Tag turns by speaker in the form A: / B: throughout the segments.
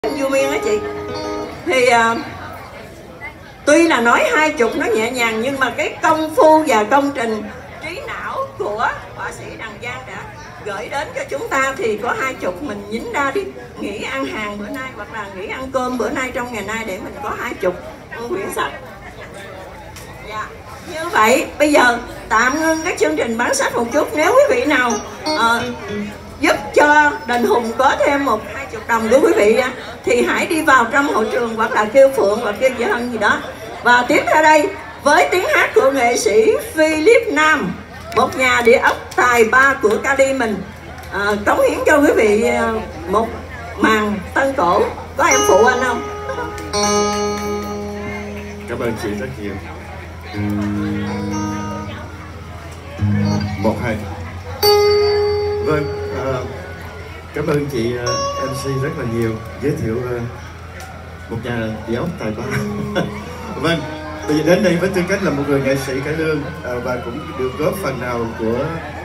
A: Vui Miên á chị. Thì tuy là nói 20 nó nhẹ nhàng, nhưng mà cái công phu và công trình trí não của họa sĩ Đằng Giang đã gửi đến cho chúng ta thì có 20. Mình nhín ra đi, nghỉ ăn hàng bữa nay hoặc là nghỉ ăn cơm bữa nay trong ngày nay để mình có 20 quyển sách. Dạ. Như vậy bây giờ tạm ngưng các chương trình bán sách một chút. Nếu quý vị nào giúp cho Đình Hùng có thêm 20 đồng của quý vị thì hãy đi vào trong hội trường hoặc là kêu Phượng hoặc kêu chị Hân gì đó. Và tiếp theo đây với tiếng hát của nghệ sĩ Philip Nam, một nhà địa ốc tài ba của Cali mình, cống hiến cho quý vị một màn tân cổ. Có em phụ anh không?
B: Cảm ơn chị rất nhiều. 1, 2. Vâng, cảm ơn chị MC rất là nhiều, giới thiệu một nhà địa ốc tài ba. Vâng, bây giờ đến đây với tư cách là một người nghệ sĩ cải lương và cũng được góp phần nào của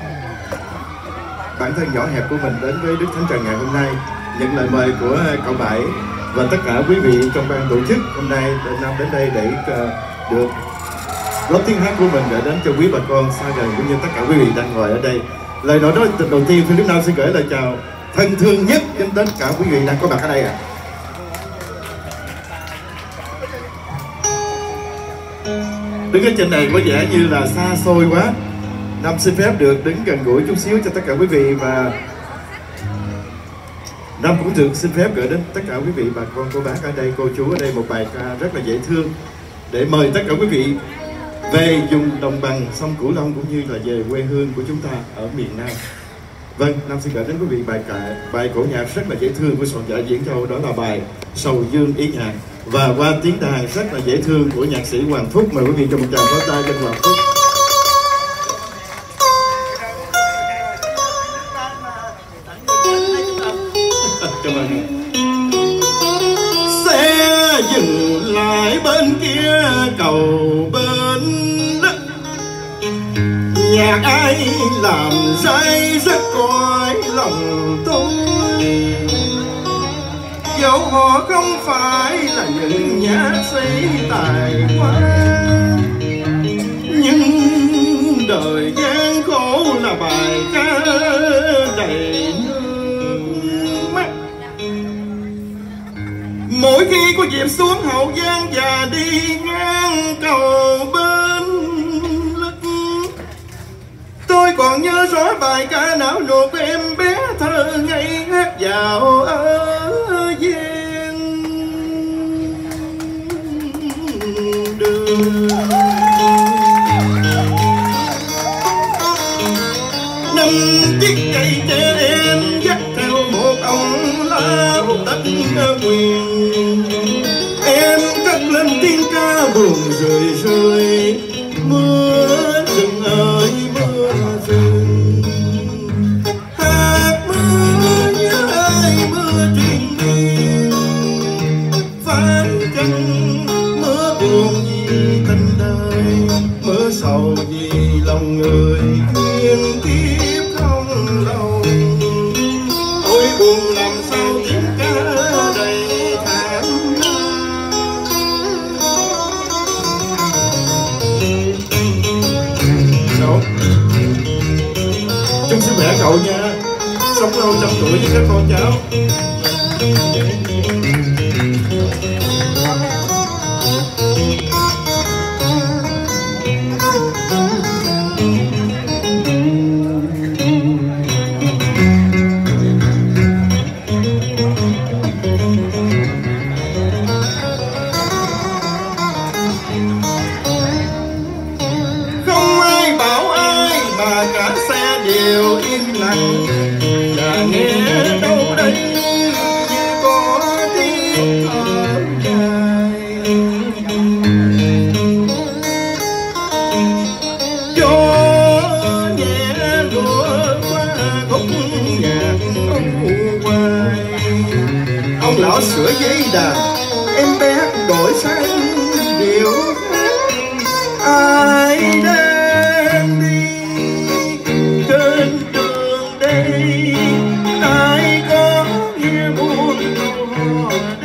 B: bản thân nhỏ hẹp của mình đến với Đức Thánh Trần ngày hôm nay, nhận lời mời của cậu Bảy và tất cả quý vị trong ban tổ chức hôm nay đến đây để được góp tiếng hát của mình gửi đến cho quý bà con xa gần cũng như tất cả quý vị đang ngồi ở đây. Lời nói đầu tiên Philip Nam sẽ gửi lời chào thân thương nhất đến tất cả quý vị đang có mặt ở đây ạ. Đứng ở trên này có vẻ như là xa xôi quá. Nam xin phép được đứng gần gũi chút xíu cho tất cả quý vị, và Nam cũng được xin phép gửi đến tất cả quý vị bà con cô bác ở đây, cô chú ở đây một bài ca rất là dễ thương để mời tất cả quý vị về vùng đồng bằng sông Cửu Long cũng như là về quê hương của chúng ta ở miền Nam. Vâng, Nam xin gửi đến quý vị bài cổ nhạc rất là dễ thương của soạn giả Diễn Châu, đó là bài Sầu Dương Ý Nhạc, và qua tiếng đàn rất là dễ thương của nhạc sĩ Hoàng Phúc. Mời quý vị cho một tràng pháo tay cho Hoàng Phúc. Cảm ơn. Xe dừng lại bên kia cầu bên đất, nhạc ai làm say rất coi lòng tôi, dẫu họ không phải là những nhạc sĩ tài hoa, nhưng đời gian khổ là bài ca đầy nước mắt. Mỗi khi có dịp xuống Hậu Giang và đi ngang cầu bên lức, tôi còn nhớ rõ bài ca não nuột em bé thơ ngây hát vào ở gian đường. Năm chiếc cây trẻ em dắt theo một ông lão tất quyền, em cất lên tiếng ca buồn rười rơi. Mưa rừng ơi mưa rừng, hạt mưa nhớ ơi mưa truyền miên, phán chân mưa buồn vì tình đời, mưa sầu vì lòng người duyên kiếp không lâu. Ôi buồn làm sao tiếng ca đầy thảm nào. Chúc sức khỏe cậu nha, sống lâu trăm tuổi với các con cháu. Không ai bảo ai mà cả xe đều im lặng, và nghe đâu đây như có tiếng thở dài. Gió nhẹ lùa qua góc nhạc ông hoài, ông lão sửa giấy đàn, em bé đổi sang điệu hát. Ai đang đi trên đường đây, ai có nghe buồn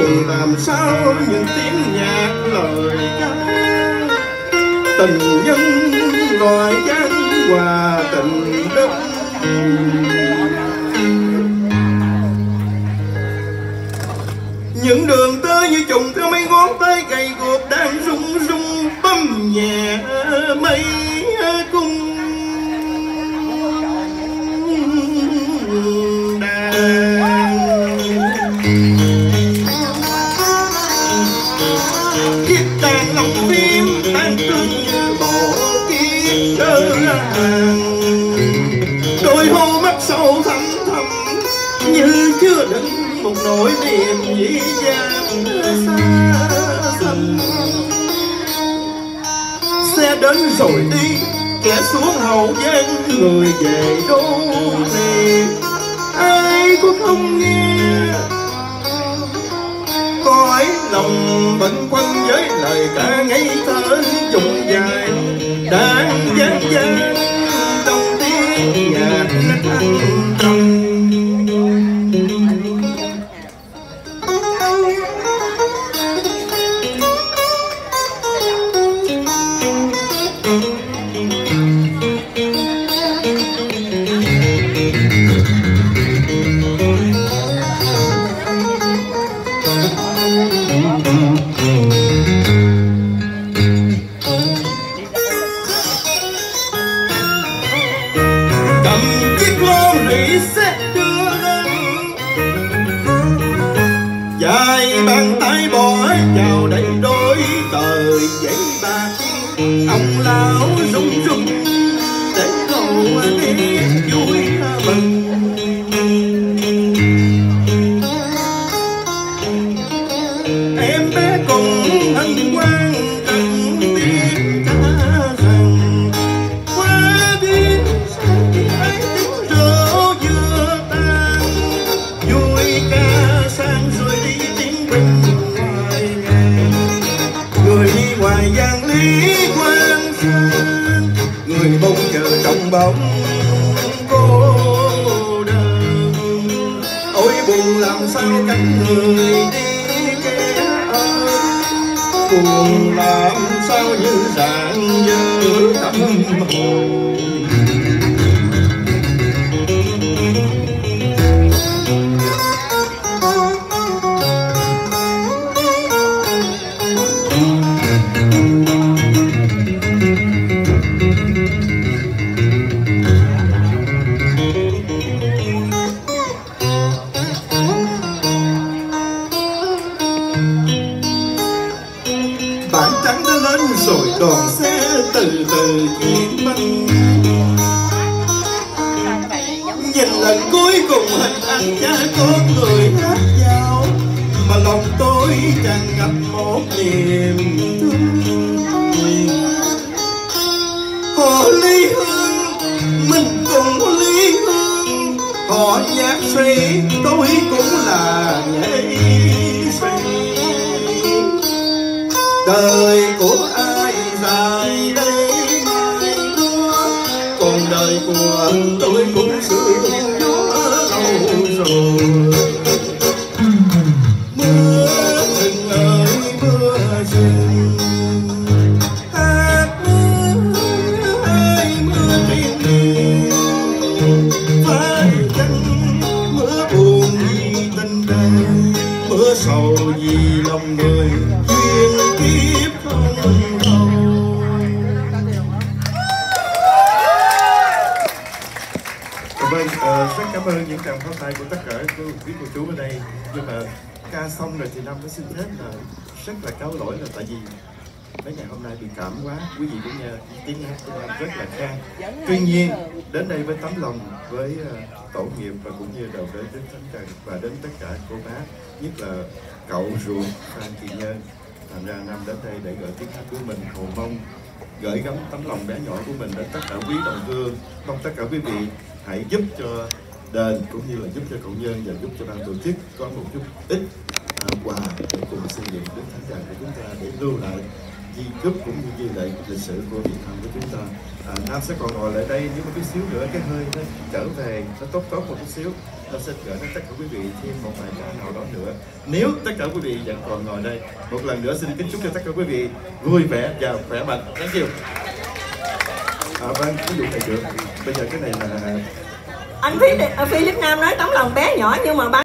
B: buồn làm sao những tiếng nhạc lời ca. Tình nhân loài gian hòa tình đất. Những đường tơ như trùng theo mấy ngón tay gầy guộc đang rung rung bấm nhẹ mây cung đàn. Chiếc đàn lòng phim tan thương như bộ kiếp đơn hàng. Đôi hô mắt sâu thẳm thẳm như chưa đựng một nỗi niềm dĩ dàng xa xăm. Xe đến rồi đi, kẻ xuống Hậu Giang, người về đô thị. Ai cũng không nghe, cõi lòng bận quanh với lời ca ngây thơ dùng dài đang vang vang trong tiếng nhạc thanh trầm. Dài bàn tay bỏ vào đầy đôi tờ giấy bạc, ông lão run run để cầu đi vui mừng. Em bé cùng hân hoan cần tiếng ca rằng qua biên sáng ấy tiếng rượu vừa tan, vui ca sang rồi đi tiếng bình ngoài ngàn. Người đi ngoài giang lý quan sơn, người mong chờ trong bóng cô đơn. Ôi buồn làm sao cánh người đi kẻ ơi, buồn làm sao như rạng dỡ tâm hồn. Bản trắng đã lên rồi đoàn xe từ từ chuyển bánh. Nhìn lần cuối cùng hình ảnh cha con người hát vào, mà lòng tôi tràn ngập một niềm thương. Họ ly hương, mình cùng ly hương. Họ nhạc sĩ, tôi cũng là nghệ sĩ. Đời của ai dài đây mai nữa, còn đời của tôi cũng sương gió lâu rồi. Mưa rừng ơi mưa rừng, hát mưa ai mưa thiên nhiên. Phải chăng mưa buồn vì tình đời, mưa sầu vì lòng người duyên kiếp không đâu. Vâng, rất cảm ơn những tràng pháo tay của tất cả quý cô chú ở đây. Nhưng mà ca xong rồi thì Năm mới xin phép là rất là cáo lỗi, là tại vì mấy ngày hôm nay bị cảm quá, quý vị cũng nghe tiếng hát của Năm rất là khan. Tuy nhiên đến đây với tấm lòng, với tổ nghiệp và cũng như đầu đến Thánh Trần và đến tất cả cô bác, nhất là cậu ruột Phan Kỳ Nhân. Thành ra Năm đến đây để gửi tiếng hát của mình, cầu mong gửi gắm tấm lòng bé nhỏ của mình đến tất cả quý đồng hương. Mong tất cả quý vị hãy giúp cho đền cũng như là giúp cho cậu Nhân và giúp cho ban tổ chức có một chút ít quà để cùng xây dựng Đức Thánh Trần của chúng ta, để lưu lại di chúc cũng như ghi lại lịch sử của Việt Nam của chúng ta. Nam sẽ còn ngồi lại đây nhưng mà chút xíu nữa cái hơi nó trở về, nó tốt một chút xíu. ta sẽ gửi đến tất cả quý vị thêm một bài ca nào đó nữa. Nếu tất cả quý vị vẫn còn ngồi đây, một lần nữa xin kính chúc cho tất cả quý vị vui vẻ và khỏe mạnh. Thank you. Vâng, ví dụ thầy trưởng, bây giờ cái này là
A: Anh Philip Nam nói tấm lòng bé nhỏ nhưng mà